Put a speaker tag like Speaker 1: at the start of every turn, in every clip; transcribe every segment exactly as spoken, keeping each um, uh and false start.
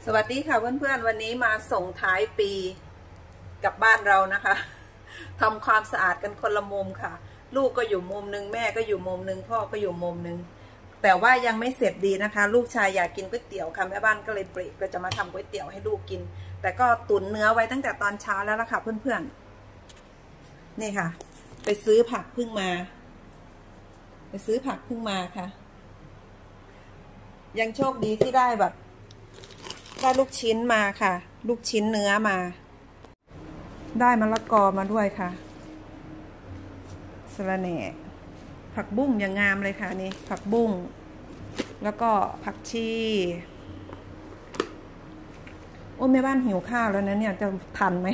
Speaker 1: สวัสดีค่ะเพื่อนๆวันนี้มาส่งท้ายปีกับบ้านเรานะคะทำความสะอาดกันคนละมุมค่ะลูกก็อยู่มุมนึงแม่ก็อยู่มุมนึงพ่อก็อยู่มุมนึงแต่ว่ายังไม่เสร็จดีนะคะลูกชายอยากกินก๋วยเตี๋ยวค่ะแม่บ้านก็เลยเบรกก็จะมาทำก๋วยเตี๋ยวให้ลูกกินแต่ก็ตุ๋นเนื้อไว้ตั้งแต่ตอนเช้าแล้วล่ะค่ะเพื่อนๆนี่ค่ะไปซื้อผักเพิ่งมาไปซื้อผักเพิ่งมาค่ะยังโชคดีที่ได้แบบได้ลูกชิ้นมาค่ะลูกชิ้นเนื้อมาได้มะละกอมาด้วยค่ะสะระแหน่ผักบุ้งอย่างงามเลยค่ะนี่ผักบุ้งแล้วก็ผักชีโอ้แม่บ้านหิวข้าวแล้วนะเนี่ยจะทันไหม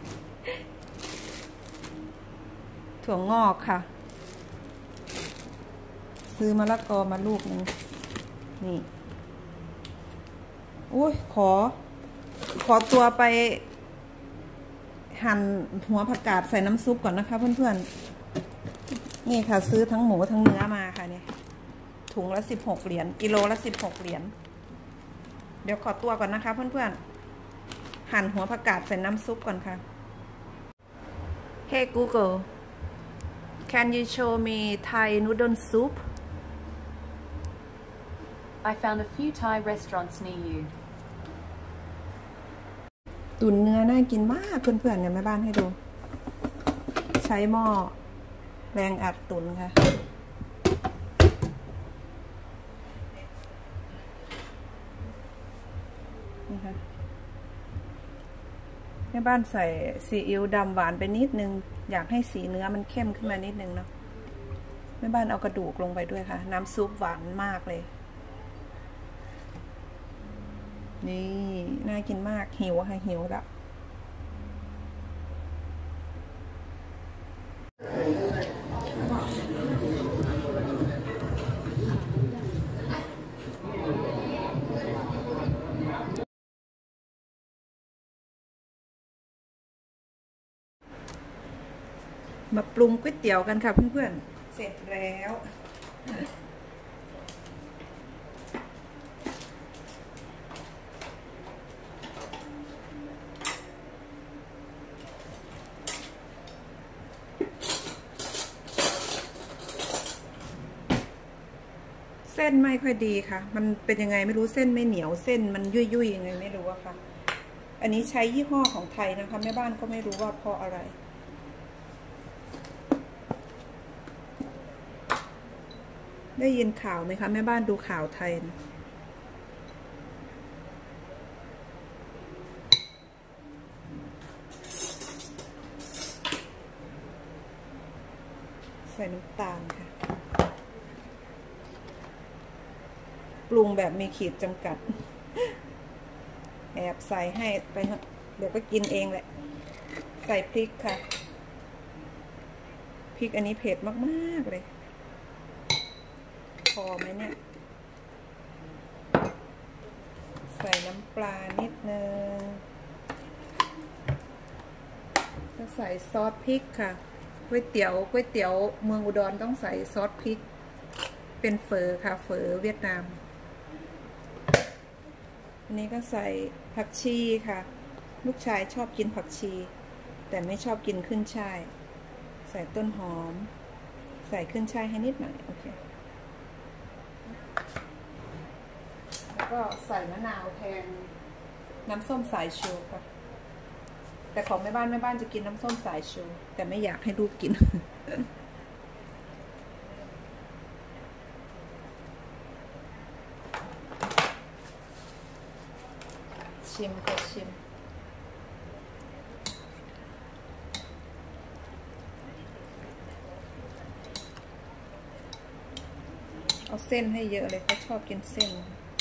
Speaker 1: ถั่วงอกค่ะซื้อมะละกอมาลูกหนึ่งนี่โอ้ยขอขอตัวไปหั่นหัวผักกาดใส่น้ำซุปก่อนนะคะเพื่อนๆนี่ค่ะซื้อทั้งหมูทั้งเนื้อมาค่ะเนี่ยถุงละสิบหกเหรียญกิโลละสิบหกเหรียญเดี๋ยวขอตัวก่อนนะคะเพื่อนๆหั่นหัวผักกาดใส่น้ำซุปก่อนค่ะ Hey Google Can you show me Thai noodle soup
Speaker 2: I found a few Thai restaurants near you
Speaker 1: ตุ๋นเนื้อน่ากินมากเพื่อนๆเนี่ยแม่บ้านให้ดูใช้หม้อแรงอัดตุ๋นค่ะนี่ค่ะแม่บ้านใส่ซีอิ๊วดำหวานไปนิดนึงอยากให้สีเนื้อมันเข้มขึ้นมานิดนึงเนาะแม่บ้านเอากระดูกลงไปด้วยค่ะน้ำซุปหวานมากเลยนี่น่ากินมากหิวค่ะหิวละมาปรุงก๋วยเตี๋ยวกันค่ะเพื่อนๆเสร็จแล้วเส้นไม่ค่อยดีค่ะมันเป็นยังไงไม่รู้เส้นไม่เหนียวเส้นมันยุ่ยๆยังไงไม่รู้อะค่ะอันนี้ใช้ยี่ห้อของไทยนะคะแม่บ้านก็ไม่รู้ว่าเพราะอะไรได้ยินข่าวไหมคะแม่บ้านดูข่าวไทยนะใส่น้ำตาลค่ะปรุงแบบมีขีดจำกัดแอบใส่ให้ไปเดี๋ยวก็กินเองแหละใส่พริกค่ะพริกอันนี้เผ็ดมากๆเลยพอไหมเนี่ยใส่น้ำปลานิดนึงแล้วใส่ซอสพริกค่ะก๋วยเตี๋ยวก๋วยเตี๋ยวเมืองอุดรต้องใส่ซอสพริกเป็นเฝอค่ะเฝอเวียดนามอันนี้ก็ใส่ผักชีค่ะลูกชายชอบกินผักชีแต่ไม่ชอบกินขึ้นช่ายใส่ต้นหอมใส่ขึ้นช่ายให้นิดหน่อยโอเคแล้วก็ใส่มะนาวแทนน้ำส้มสายชูค่ะแต่ของแม่บ้านแม่บ้านจะกินน้ำส้มสายชูแต่ไม่อยากให้ลูกกิน ชิมค่ะชิมเอาเส้นให้เยอะเลยเขาชอบกินเส้น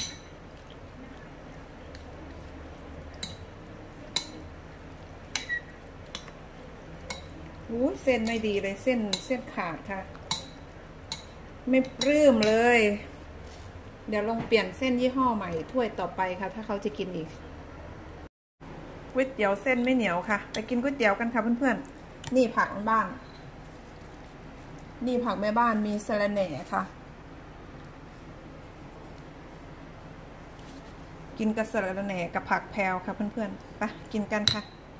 Speaker 1: โอ้ยเส้นไม่ดีเลยเส้นเส้นขาดค่ะไม่ปลื้มเลยเดี๋ยวลองเปลี่ยนเส้นยี่ห้อใหม่ถ้วยต่อไปค่ะถ้าเขาจะกินอีกก๋วยเตี๋ยวเส้นไม่เหนียวค่ะไปกินก๋วยเตี๋ยวกันค่ะเพื่อนๆนี่ผักบ้านนี่ผักแม่บ้านมีสะระแหน่ค่ะ โกินกระสะระแหน่กับผักแพรวค่ะเพื่อนๆไปกินกันค่ะ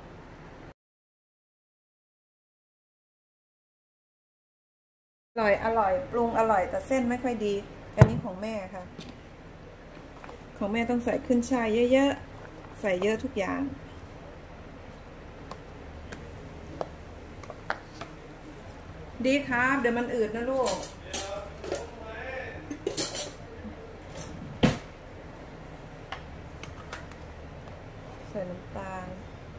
Speaker 1: อร่อยอร่อยปรุงอร่อยแต่เส้นไม่ค่อยดีอันนี้ของแม่ค่ะของแม่ต้องใส่ขึ้นช่ายเยอะๆใส่เยอะทุกอย่างดีครับเดี๋ยวมันอืดนะลูกใส่น้ำตาล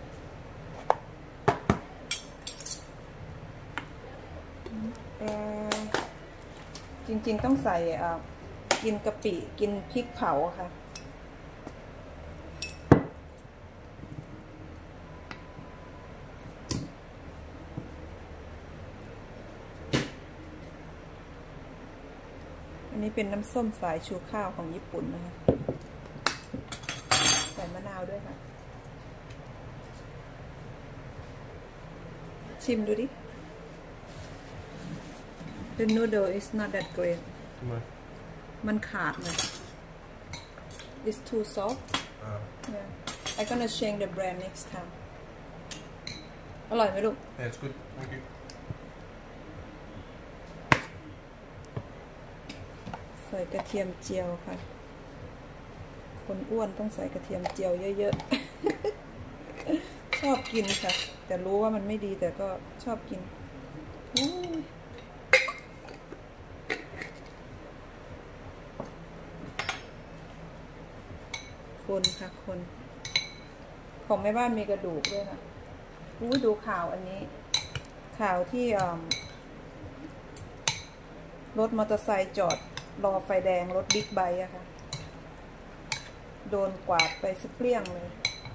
Speaker 1: เออจริงๆต้องใส่อ่ะกินกะปิกินพริกเผาค่ะอันนี้เป็นน้ำส้มสายชูข้าวของญี่ปุ่นนะคะใส่มะนาวด้วยค่ะชิมดูดิ The noodle is not that great มันขาดเลย It's too soft yeah I'm gonna change the brand next time อร่อยไหมลูก
Speaker 3: Yeah it's good thank you
Speaker 1: ใส่กระเทียมเจียวค่ะคนอ้วนต้องใส่กระเทียมเจียวเยอะๆ ชอบกินค่ะแต่รู้ว่ามันไม่ดีแต่ก็ชอบกินคนค่ะคนของแม่บ้านมีกระดูกด้วยค่ะอู้ดูข่าวอันนี้ข่าวที่รถมอเตอร์ไซค์จอดรอไฟแดงรถบิ๊กไบค์อะค่ะโดนกวาดไปสเปรี้ยงเลย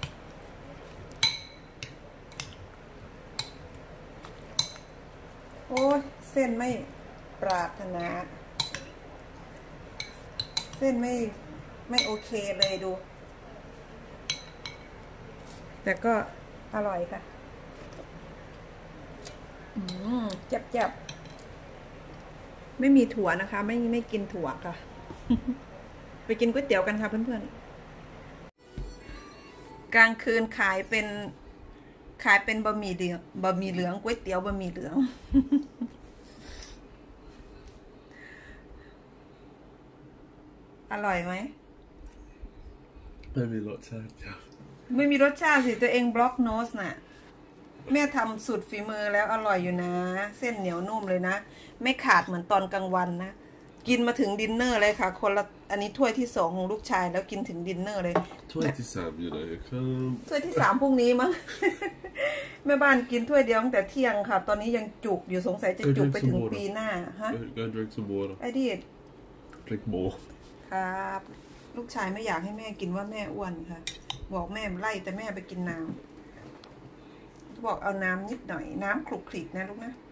Speaker 1: โอ้ยเส้นไม่ปรารถนาเส้นไม่ไม่โอเคเลยดูแต่ก็อร่อยค่ะอืมจับจับไม่มีถั่วนะคะไม่ไม่กินถั่วค่ะ ไปกินก๋วยเตี๋ยวกันค่ะเพื่อนๆกลางคืนขายเป็นขายเป็นบะหมี่เหลืองบะหมี่เหลืองก๋วยเตี๋ยวบะหมี่เหลือง อร่อยไหม
Speaker 3: ไม่มีรสชาติจ้ะ
Speaker 1: ไม่มีรสชาติสิตัวเองบล็อกโนสน่ะแม่ทำสุดฝีมือแล้วอร่อยอยู่นะเส้นเหนียวนุ่มเลยนะไม่ขาดเหมือนตอนกลางวันนะกินมาถึงดินเนอร์เลยค่ะคนละอันนี้ถ้วยที่สองของลูกชายแล้วกินถึงดินเนอร์เลย
Speaker 3: ถ้วยที่สามอยู่ไหนครับ
Speaker 1: ถ้วยที่สามพรุ่งนี้มั้ง แม่บ้านกินถ้วยเดียวตั้งแต่เที่ยงค่ะตอนนี้ยังจุกอยู่สงสัยจะจุกไปถึงปีหน้าฮะ
Speaker 3: Go drink some water
Speaker 1: I did
Speaker 3: drink more
Speaker 1: ครับลูกชายไม่อยากให้แม่กินว่าแม่อ้วนค่ะบอกแม่ไล่แต่แม่ไปกินน้ำบอกเอาน้ำนิดหน่อยน้ำคลุกคลิกนะลูกนะ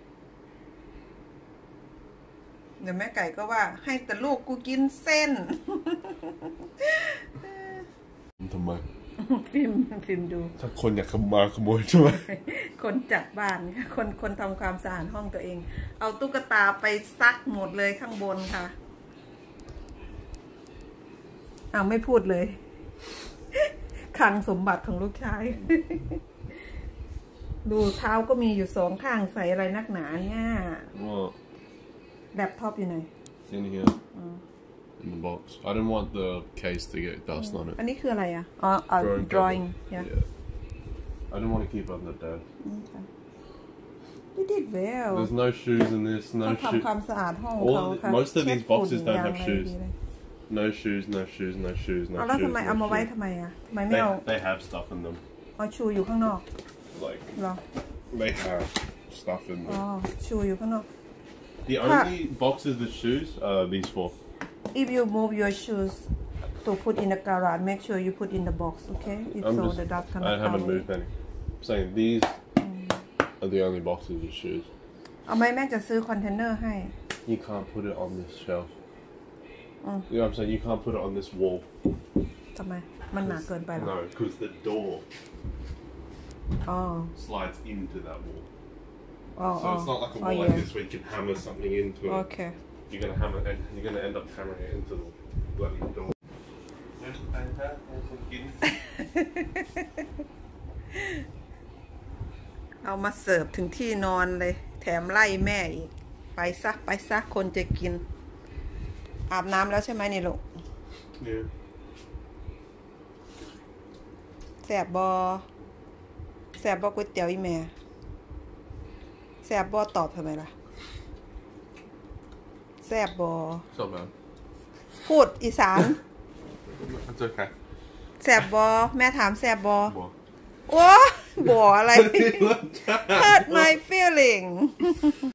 Speaker 1: เดี๋ยวแม่ไก่ก็ว่าให้แต่ลูกกูกินเส้น
Speaker 3: ทำไม
Speaker 1: ฟิล์มฟิล์มดู
Speaker 3: ถ้าคนอยากขโมยขโมยใช่ไหม
Speaker 1: คนจัดบ้านค่ะคนคนทำความสะอาดห้องตัวเองเอาตุ๊กตาไปซักหมดเลยข้างบนค่ะเอาไม่พูดเลยคลังสมบัติของลูกชายดูเท้าก็มีอยู่สองข้างใส่อะไรนักหนาเนี่ยแล็ปท็อปอยู่ไหน
Speaker 3: In here in the box I didn't want the case to get dust on it
Speaker 1: อันนี้คืออะไรอ่ะอ๋อ drawing yeah
Speaker 3: I didn't want to keep on the desk
Speaker 1: you did well
Speaker 3: there's no shoes in this no shoes
Speaker 1: ทำความสะอาดห้องเขาค่ะ
Speaker 3: most of these boxes don't have shoes no shoes no shoes no shoes no shoes
Speaker 1: แล้วทำไมเอามาไว้ทำไมอ่ะทำไมไม่เอา
Speaker 3: they have stuff in them
Speaker 1: เอาชูอยู่ข้างนอก
Speaker 3: like
Speaker 1: หรอ
Speaker 3: they have stuff in them
Speaker 1: อ๋อชูอยู่ข้างนอก
Speaker 3: The only boxes with shoes are these four.
Speaker 1: If you move your shoes to put in the garage, make sure you put in the box, okay? If
Speaker 3: I'm
Speaker 1: so,
Speaker 3: just,
Speaker 1: the dust cannot
Speaker 3: I haven't moved any. I'm saying these mm. are the only boxes with shoes.
Speaker 1: เอาไหมแม่จะซื้อคอนเทนเนอร์ให้
Speaker 3: You can't put it on this shelf.
Speaker 1: Mm.
Speaker 3: You know what I'm saying? You can't put it on this wall.
Speaker 1: ทำไมมันหนาเกินไปหรอ
Speaker 3: No, because the door
Speaker 1: oh.
Speaker 3: slides into that wall.
Speaker 1: Oh,
Speaker 3: so
Speaker 1: oh.
Speaker 3: it's not like a wall
Speaker 1: oh,
Speaker 3: like
Speaker 1: yeah.
Speaker 3: this where you can hammer something into it.
Speaker 1: Okay.
Speaker 3: You're gonna hammer and you're gonna end up hammering it into the bloody door. Yeah, ไปซะให้คนกิน
Speaker 1: เอามาเสิร์ฟถึงที่นอนเลย แถมไล่แม่อีก ไปซะไปซะคนจะกิน อาบน้ำแล้วใช่ไหมนี่ลูก
Speaker 3: Yeah.
Speaker 1: แสบบอแสบบอกก๋วยเตี๋ยวอีแม่แสบบอตอบทำไมล่ะแสบบอ
Speaker 3: It's not bad.
Speaker 1: พูดอีสาน
Speaker 3: That's okay.
Speaker 1: แสบบอแม่ถามแสบบอ
Speaker 3: What?
Speaker 1: โอ้บออะไร hurt my feeling